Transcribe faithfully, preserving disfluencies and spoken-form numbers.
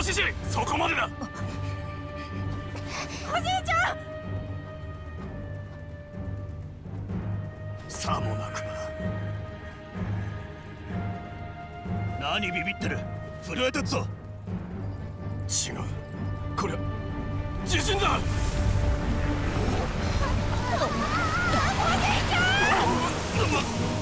獅子、そこまでだ。 おじいちゃん。 さもなくば。何ビビってる。震えてっぞ。違う、これ地震だ。おじいちゃん。